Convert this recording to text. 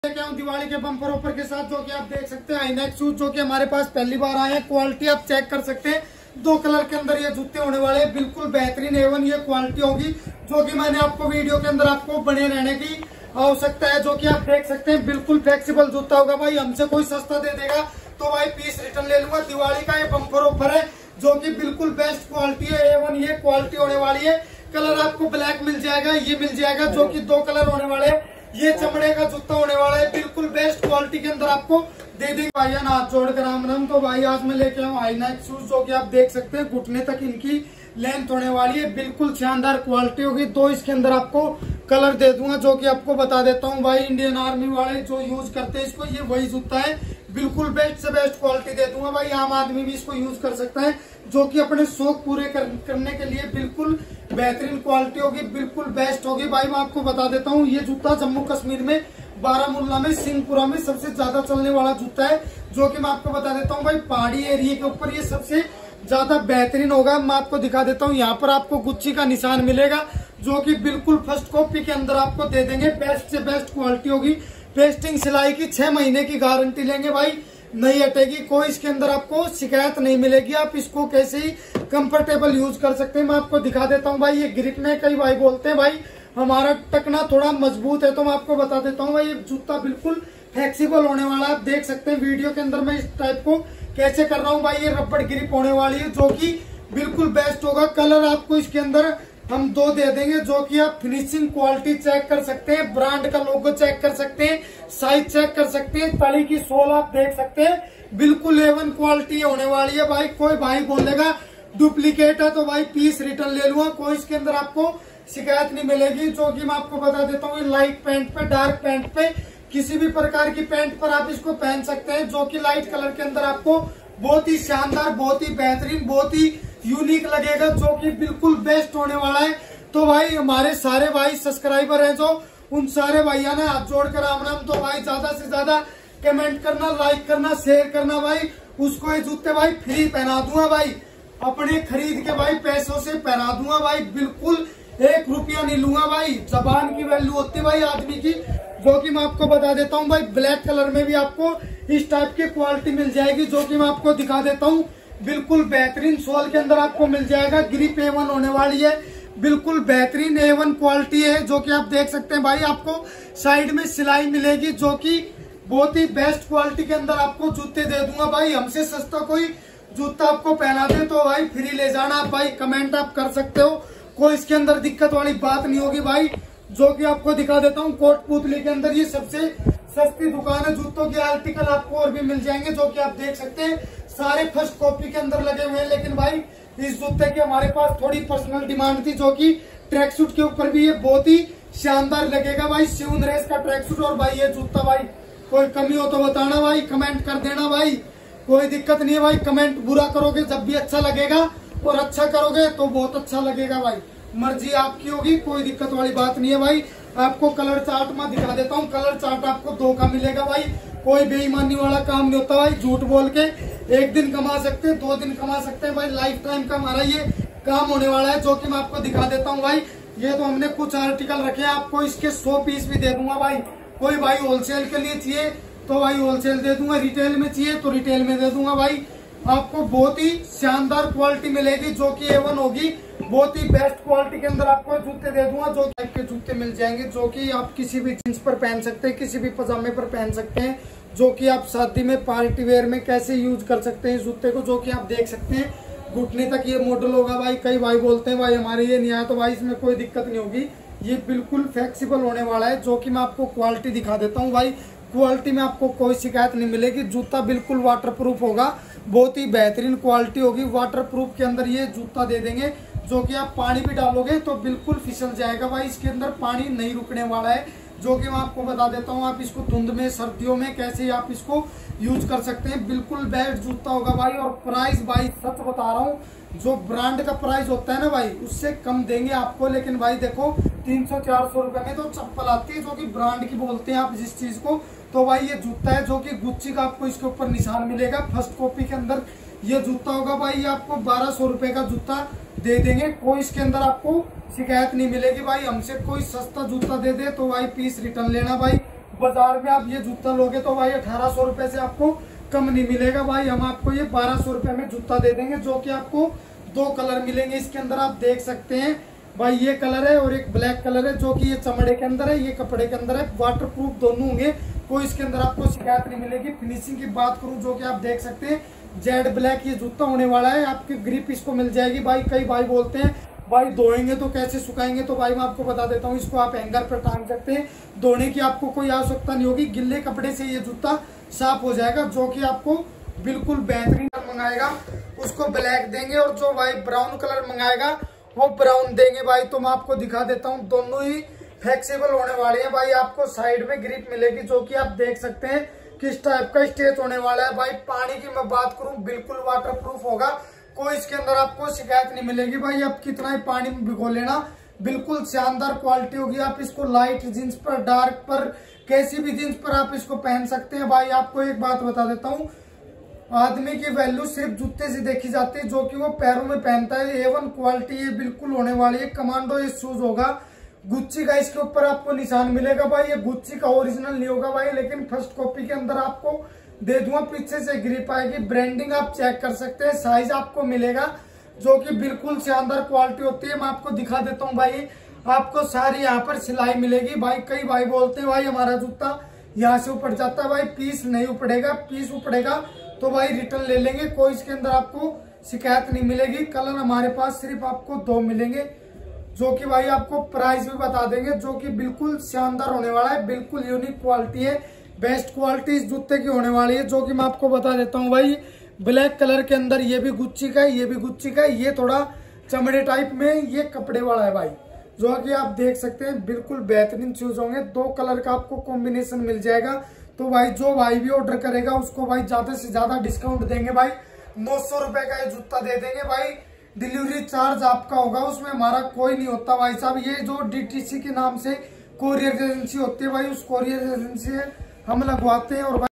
लेके आऊं दिवाली के बम्पर ऑफर के साथ, जो कि आप देख सकते हैं आईनेक्स शूज, जो कि हमारे पास पहली बार आए हैं। क्वालिटी आप चेक कर सकते हैं, 2 कलर के अंदर ये जूते होने वाले हैं। बिल्कुल बेहतरीन A1 ये क्वालिटी होगी, जो कि मैंने आपको वीडियो के अंदर आपको बने रहने की आवश्यकता है। जो कि आप देख सकते हैं बिल्कुल फ्लेक्सिबल जूता होगा भाई। हमसे कोई सस्ता दे देगा तो भाई पीस रिटर्न ले लूंगा। दिवाली का ये बम्पर ऑफर है, जो कि बिल्कुल बेस्ट क्वालिटी है। A1 ये क्वालिटी होने वाली है। कलर आपको ब्लैक मिल जाएगा, ये मिल जाएगा, जो कि 2 कलर होने वाले हैं। ये चमड़े का जूता होने वाला है, बिल्कुल बेस्ट क्वालिटी के अंदर आपको दे देंगे भाई। हाथ जोड़कर राम राम। तो भाई आज मैं लेके आऊँ आईनेक्स शूज, जो कि आप देख सकते हैं घुटने तक इनकी लेंथ होने वाली है। बिल्कुल शानदार क्वालिटी होगी। 2 इसके अंदर आपको कलर दे दूंगा, जो कि आपको बता देता हूँ भाई। इंडियन आर्मी वाले जो यूज करते हैं इसको, ये वही जूता है। बिल्कुल बेस्ट से बेस्ट क्वालिटी दे दूंगा भाई। आम आदमी भी इसको यूज कर सकता है, जो कि अपने शौक पूरे करने के लिए बिल्कुल बेहतरीन क्वालिटी होगी, बिल्कुल बेस्ट होगी भाई। मैं आपको बता देता हूँ, ये जूता जम्मू कश्मीर में बारामूला में सिंहपुरा में सबसे ज्यादा चलने वाला जूता है। जो कि मैं आपको बता देता हूँ भाई, पहाड़ी एरिया के ऊपर ये सबसे ज्यादा बेहतरीन होगा। मैं आपको दिखा देता हूँ, यहाँ पर आपको गुच्ची का निशान मिलेगा, जो कि बिल्कुल फर्स्ट कॉपी के अंदर आपको दे देंगे। बेस्ट से बेस्ट क्वालिटी होगी। पेस्टिंग सिलाई की 6 महीने की गारंटी लेंगे भाई, नहीं हटेगी। कोई इसके अंदर आपको शिकायत नहीं मिलेगी। आप इसको कैसे ही कंफर्टेबल यूज कर सकते हैं। मैं आपको दिखा देता हूँ भाई, ये ग्रिप में कई भाई बोलते हैं भाई हमारा टकना थोड़ा मजबूत है, तो मैं आपको बता देता हूँ भाई, ये जूता बिल्कुल फ्लेक्सिबल होने वाला है। आप देख सकते हैं वीडियो के अंदर मैं इस टाइप को कैसे कर रहा हूँ भाई। ये रबड़ ग्रिप होने वाली है, जो कि बिल्कुल बेस्ट होगा। कलर आपको इसके अंदर हम 2 दे देंगे, जो कि आप फिनिशिंग क्वालिटी चेक कर सकते हैं, ब्रांड का लोगो चेक कर सकते हैं, साइज चेक कर सकते हैं, तली की सोल आप देख सकते हैं। बिल्कुल A1 क्वालिटी होने वाली है भाई। कोई भाई बोलेगा डुप्लीकेट है तो भाई पीस रिटर्न ले लूंगा, कोई इसके अंदर आपको शिकायत नहीं मिलेगी। जो कि मैं आपको बता देता हूँ, लाइट पैंट पे, डार्क पैंट पे, किसी भी प्रकार की पैंट पर आप इसको पहन सकते हैं। जो कि लाइट कलर के अंदर आपको बहुत ही शानदार, बहुत ही बेहतरीन, बहुत ही यूनिक लगेगा, जो कि बिल्कुल बेस्ट होने वाला है। तो भाई हमारे सारे भाई सब्सक्राइबर हैं, जो उन सारे भाइयों ने हाथ जोड़कर राम राम। तो भाई ज्यादा से ज्यादा कमेंट करना, लाइक करना, शेयर करना भाई। उसको ये जूते भाई फ्री पहना दूंगा भाई, अपने खरीद के भाई पैसों से पहना दूंगा भाई। बिल्कुल 1 रुपया नहीं लूंगा भाई। जबान की वैल्यू होती है भाई आदमी की, जो कि मैं आपको बता देता हूँ भाई। ब्लैक कलर में भी आपको इस टाइप की क्वालिटी मिल जाएगी, जो कि मैं आपको दिखा देता हूँ। बिल्कुल बेहतरीन सोल के अंदर आपको मिल जाएगा। ग्रिप A1 होने वाली है, बिल्कुल बेहतरीन A1 क्वालिटी है, जो कि आप देख सकते हैं भाई। आपको साइड में सिलाई मिलेगी, जो कि बहुत ही बेस्ट क्वालिटी के अंदर आपको जूते दे दूंगा भाई। हमसे सस्ता कोई जूता आपको पहना दे तो भाई फ्री ले जाना। आप भाई कमेंट आप कर सकते हो, कोई इसके अंदर दिक्कत वाली बात नहीं होगी भाई। जो कि आपको दिखा देता हूँ, कोटपुतली के अंदर ये सबसे सस्ती दुकान है। जूतों के आर्टिकल आपको और भी मिल जाएंगे, जो कि आप देख सकते हैं सारे फर्स्ट कॉपी के अंदर लगे हुए हैं। लेकिन भाई इस जूते की हमारे पास थोड़ी पर्सनल डिमांड थी, जो कि ट्रैक सूट के ऊपर भी ये बहुत ही शानदार लगेगा भाई। शिवन रेस का ट्रैक सूट और भाई ये जूता भाई, कोई कमी हो तो बताना भाई, कमेंट कर देना भाई, कोई दिक्कत नहीं है भाई। कमेंट बुरा करोगे जब भी अच्छा लगेगा, और अच्छा करोगे तो बहुत अच्छा लगेगा भाई। मर्जी आपकी होगी, कोई दिक्कत वाली बात नहीं है भाई। आपको कलर चार्ट में दिखा देता हूँ। कलर चार्ट आपको 2 का मिलेगा भाई। कोई बेईमानी वाला काम नहीं होता भाई। झूठ बोल के 1 दिन कमा सकते हैं, 2 दिन कमा सकते हैं भाई। लाइफ टाइम का हमारा ये काम होने वाला है, जो कि मैं आपको दिखा देता हूँ भाई। ये तो हमने कुछ आर्टिकल रखे हैं, आपको इसके 100 पीस भी दे दूंगा भाई। कोई भाई होलसेल के लिए चाहिए तो भाई होलसेल दे दूंगा, रिटेल में चाहिए तो रिटेल में दे दूंगा भाई। आपको बहुत ही शानदार क्वालिटी मिलेगी, जो कि A1 होगी। बहुत ही बेस्ट क्वालिटी के अंदर आपको जूते दे दूंगा। जो टाइप के जूते मिल जाएंगे, जो कि आप किसी भी जींस पर पहन सकते हैं, किसी भी पजामे पर पहन सकते हैं, जो कि आप शादी में, पार्टी वेयर में कैसे यूज कर सकते हैं इस जूते को। जो कि आप देख सकते हैं घुटने तक ये मॉडल होगा भाई। कई भाई बोलते हैं भाई हमारे ये नहीं आया, तो भाई इसमें कोई दिक्कत नहीं होगी। ये बिल्कुल फ्लेक्सिबल होने वाला है, जो कि मैं आपको क्वालिटी दिखा देता हूँ भाई। क्वालिटी में आपको कोई शिकायत नहीं मिलेगी। जूता बिल्कुल वाटर प्रूफ होगा, बहुत ही बेहतरीन क्वालिटी होगी। वाटर प्रूफ के अंदर ये जूता दे देंगे, जो कि आप पानी भी डालोगे तो बिल्कुल फिसल जाएगा भाई। इसके अंदर पानी नहीं रुकने वाला है, जो कि मैं आपको बता देता हूँ। आप इसको धुंध में, सर्दियों में कैसे आप इसको यूज कर सकते हैं। बिल्कुल बेस्ट जूता होगा भाई। और प्राइस भाई सच बता रहा हूँ, जो ब्रांड का प्राइस होता है ना भाई, उससे कम देंगे आपको। लेकिन भाई देखो 300-400 रुपए में तो चप्पल आती है, जो कि ब्रांड की बोलते हैं आप जिस चीज को। तो भाई ये जूता है, जो कि गुच्ची का आपको इसके ऊपर निशान मिलेगा। फर्स्ट कॉपी के अंदर ये जूता होगा भाई। ये आपको 1200 रुपए का जूता दे देंगे, कोई इसके अंदर आपको शिकायत नहीं मिलेगी भाई। हमसे कोई सस्ता जूता दे दे तो भाई पीस रिटर्न लेना भाई। बाजार में आप ये जूता लोगे तो भाई 1800 रुपए से आपको कम नहीं मिलेगा भाई। हम आपको ये 1200 रुपए में जूता दे देंगे, जो कि आपको 2 कलर मिलेंगे इसके अंदर। आप देख सकते हैं भाई, ये कलर है और एक ब्लैक कलर है, जो कि ये चमड़े के अंदर है, ये कपड़े के अंदर है। वाटर प्रूफ दोनों होंगे, कोई इसके अंदर आपको शिकायत नहीं मिलेगी। फिनिशिंग की बात करूं, जो कि आप देख सकते हैं जेड ब्लैक ये जूता होने वाला है। आपकी ग्रिप इसको मिल जाएगी भाई। कई भाई बोलते हैं भाई धोएंगे तो कैसे सुखाएंगे, तो भाई मैं आपको बता देता हूँ, इसको आप हैंगर पर टांग सकते हैं। धोने की आपको कोई आवश्यकता नहीं होगी, गिल्ले कपड़े से ये जूता साफ हो जाएगा, जो कि आपको बिल्कुल बेहतरीन मंगाएगा उसको ब्लैक देंगे, और जो भाई ब्राउन कलर मंगाएगा वो ब्राउन देंगे भाई। तो मैं आपको दिखा देता हूँ, दोनों ही फ्लेक्सिबल होने वाले हैं भाई। आपको साइड में ग्रिप मिलेगी, जो कि आप देख सकते हैं किस टाइप का स्टेच होने वाला है भाई। पानी की मैं बात करूं, बिल्कुल वाटर प्रूफ होगा, कोई इसके अंदर आपको शिकायत नहीं मिलेगी भाई। आप कितना ही पानी में भिगो लेना, बिल्कुल शानदार क्वालिटी होगी। आप इसको लाइट जींस पर, डार्क पर, कैसी भी जींस पर आप इसको पहन सकते हैं भाई। आपको एक बात बता देता हूँ, आदमी की वैल्यू सिर्फ जूते से देखी जाती है, जो कि वो पैरों में पहनता है। A1 क्वालिटी ये बिल्कुल होने वाली है। कमांडो ये शूज होगा, गुच्ची का इसके ऊपर आपको निशान मिलेगा भाई। ये गुच्ची का ओरिजिनल नहीं होगा भाई, लेकिन फर्स्ट कॉपी के अंदर आपको दे दूंगा। पीछे से ग्रिप आएगी, ब्रांडिंग आप चेक कर सकते हैं, साइज आपको मिलेगा, जो कि बिल्कुल शानदार क्वालिटी होती है। मैं आपको दिखा देता हूँ भाई, आपको सारी यहाँ पर सिलाई मिलेगी भाई। कई भाई बोलते हैं भाई हमारा जूता यहाँ से ऊपर जाता है, भाई पीस नहीं उपड़ेगा। पीस उपड़ेगा तो भाई रिटर्न ले लेंगे, कोई इसके अंदर आपको शिकायत नहीं मिलेगी। कलर हमारे पास सिर्फ आपको 2 मिलेंगे, जो कि भाई आपको प्राइस भी बता देंगे, जो कि बिल्कुल शानदार होने वाला है। बिल्कुल यूनिक क्वालिटी है, बेस्ट क्वालिटी इस जूते की होने वाली है, जो कि मैं आपको बता देता हूँ भाई। ब्लैक कलर के अंदर ये भी गुच्ची का है, ये भी गुच्ची का है। ये थोड़ा चमड़े टाइप में, ये कपड़े वाला है भाई, जो कि आप देख सकते हैं बिल्कुल बेहतरीन शूज होंगे। 2 कलर का आपको कॉम्बिनेशन मिल जाएगा। तो भाई जो भाई भी ऑर्डर करेगा उसको भाई ज्यादा से ज्यादा डिस्काउंट देंगे भाई। 900 रुपए का ये जूता दे देंगे भाई। डिलीवरी चार्ज आपका होगा, उसमें हमारा कोई नहीं होता भाई साहब। ये जो DTC के नाम से कोरियर एजेंसी होती है भाई, उस कोरियर एजेंसी से हम लगवाते हैं। और